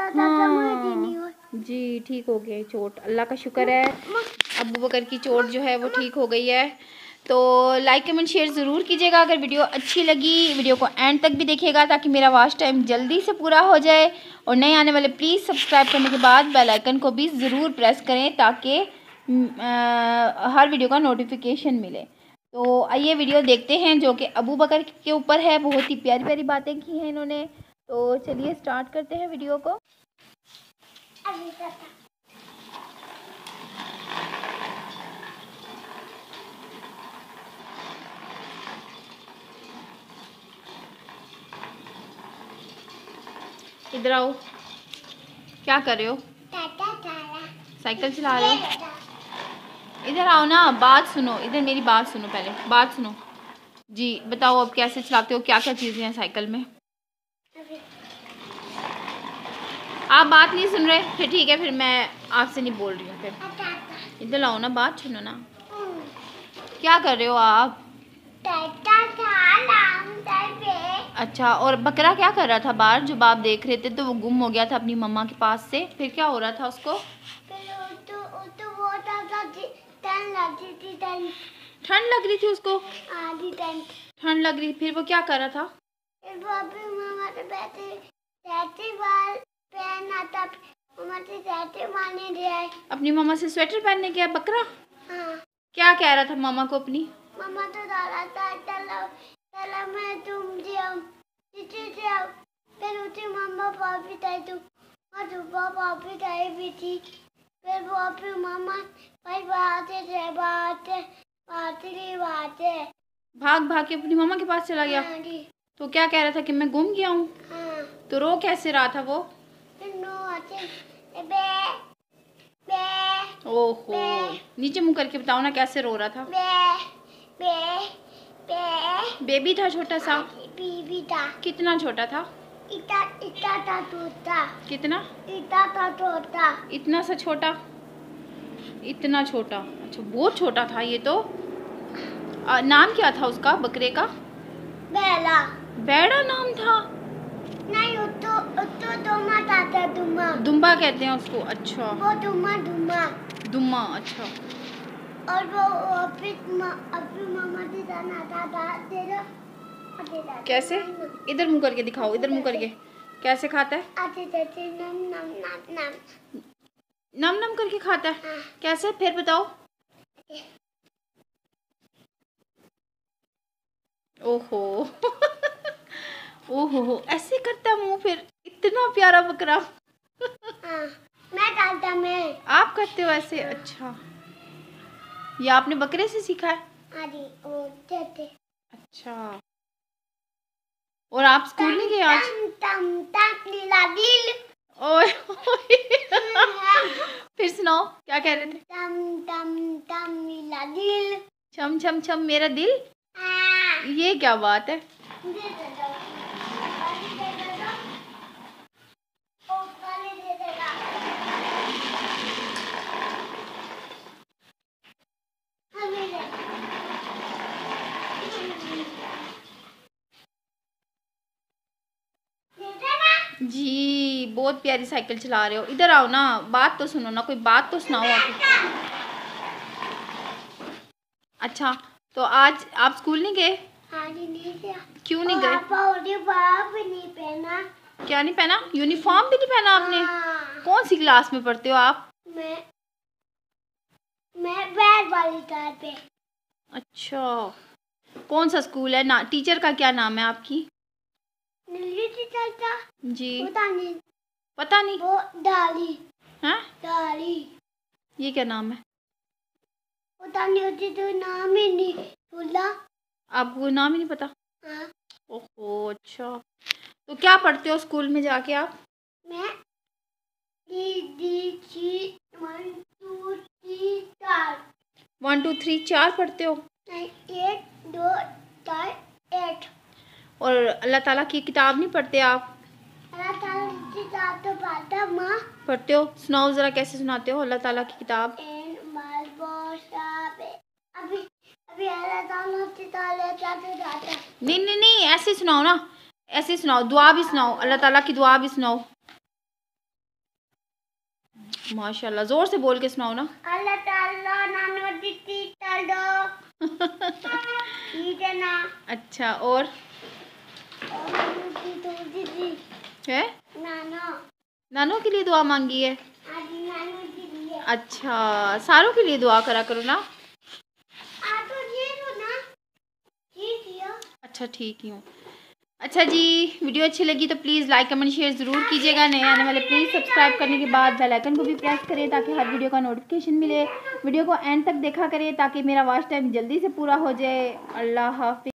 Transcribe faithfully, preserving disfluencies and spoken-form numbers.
हाँ जी, ठीक हो गया चोट, अल्लाह का शुक्र है। अबू बकर की चोट जो है वो ठीक हो गई है। तो लाइक कमेंट शेयर ज़रूर कीजिएगा। अगर वीडियो अच्छी लगी वीडियो को एंड तक भी देखिएगा ताकि मेरा वॉच टाइम जल्दी से पूरा हो जाए। और नए आने वाले प्लीज़ सब्सक्राइब करने के बाद बेल आइकन को भी ज़रूर प्रेस करें ताकि हर वीडियो का नोटिफिकेशन मिले। तो आइए वीडियो देखते हैं जो कि अबू बकर के ऊपर है। बहुत ही प्यारी प्यारी बातें की हैं इन्होंने। तो चलिए स्टार्ट करते हैं वीडियो को। इधर आओ, क्या कर रहे हो? साइकिल चला रहे हो? इधर आओ ना, बात सुनो, इधर मेरी बात सुनो, पहले बात सुनो जी। बताओ अब कैसे चलाते हो, क्या क्या चीज़ें हैं साइकिल में? आप बात नहीं सुन रहे, फिर ठीक है, फिर मैं आपसे नहीं बोल रही हूँ। फिर इधर आओ ना, बात सुनो ना। क्या कर रहे हो आप? अच्छा, और बकरा क्या कर रहा था बाहर जो आप देख रहे थे? तो वो गुम हो गया था अपनी मम्मा के पास से, फिर क्या हो रहा था उसको? ठंड लग रही थी उसको? ठंड लग रही, फिर वो क्या कर रहा था? अपनी मम्मा से स्वेटर पहनने गया बकरा? हाँ। क्या कह रहा था मामा को अपनी? मामा तो डाला था चलो चलो मैं तुम जाओ जाओ। फिर उसे मम्मा पापी ताई तू और सुबह पापी ताई भी थी। फिर वो अपनी मम्मा भाई बातें थे बातें बातें बातें भाग भाग के अपनी मम्मा के पास चला गया। हाँ जी। तो क्या कह रहा था कि मैं गुम गया हूँ? हाँ। तो रो कैसे रहा था वो? ओहो, नीचे मुंह करके बताओ ना कैसे रो रहा था? बे, बे, बे। बेबी था छोटा सा? बेबी था। कितना छोटा था? इतना इतना था छोटा। कितना? इतना था छोटा। इतना सा छोटा? इतना छोटा, अच्छा बहुत छोटा था ये तो। आ, नाम क्या था उसका बकरे का? बेड़ा। बेड़ा नाम था? नहीं, तो तो दुम्मा था, दुम्मा। दुम्बा कहते हैं उसको? अच्छा, वो दुम्मा दुम्मा दुम्मा। अच्छा, और वो अभी अभी मामा जी जाना था था कैसे? इधर मुंह करके दिखाओ, इधर मुंह करके कैसे खाता है? नम नम नम नम नम नम करके खाता है। हाँ। कैसे फिर बताओ? ओहो ओहो, ऐसे करता मुंह फिर? इतना प्यारा बकरा। हाँ, मैं करता मैं। आप करते हो ऐसे? हाँ। अच्छा, ये आपने बकरे से सीखा है? हाँ जी, वो देते। अच्छा, और आप स्कूल नहीं गए आज? तम तम नीला दिल। ओए फिर सुनाओ क्या कह रहे थे? तम तम तम नीला दिल, छम छम छम मेरा दिल। हाँ। ये क्या बात है? जी, बहुत प्यारी साइकिल चला रहे हो। इधर आओ ना, बात तो सुनो ना, कोई बात तो सुनाओ आप। अच्छा, तो आज आप स्कूल नहीं गए? हाँ जी, नहीं गया। क्यों नहीं गए? यूनिफॉर्म भी नहीं पहना। क्या नहीं पहना? यूनिफॉर्म भी नहीं पहना आपने? हाँ। कौन सी क्लास में पढ़ते हो आप? मैं मैं बैड वाली क्लास पे। अच्छा, कौन सा स्कूल है? ना टीचर का क्या नाम है आपकी? टीचर का जी पता नहीं। पता नहीं? वो डाली। हाँ? डाली। ये क्या नाम है? पता नहीं, मुझे तो नाम ही नहीं बोला। आपको नाम ही नहीं पता? हाँ। ओहो, अच्छा, तो क्या पढ़ते हो स्कूल में जाके आप? मैं D D C one two three चार वन टू थ्री चार पढ़ते हो? नहीं, एक दो चार एट। और अल्लाह ताला की किताब नहीं पढ़ते आप? अल्लाह ताला की किताब तो पढ़ता माँ। पढ़ते हो? सुनाओ ज़रा कैसे सुनाते हो अल्लाह ताला की किताब? अभी अभी अल्लाह ताला की किताब नहीं नहीं नहीं, ऐसे सुनाओ ना, ऐसे सुनाओ, दुआ भी सुनाओ, अल्लाह ताला की दुआ भी सुनाओ। माशाल्लाह, जोर से बोल के सुनाओ ना। अल्लाह ताला नानो दीदी तालो ना। अच्छा, और है नानो नानो के लिए दुआ मांगी है। नानो दीदी। अच्छा, सारों के लिए दुआ करा करो ना। आ तो ये तो ना ठीक है। अच्छा, ठीक ही हूँ। अच्छा जी, वीडियो अच्छी लगी तो प्लीज़ लाइक कमेंट शेयर ज़रूर कीजिएगा। नए आने वाले प्लीज़ सब्सक्राइब करने के बाद बेल आइकन को भी प्रेस करें ताकि हर वीडियो का नोटिफिकेशन मिले। वीडियो को एंड तक देखा करें ताकि मेरा वॉच टाइम जल्दी से पूरा हो जाए। अल्लाह हाफ़िज़।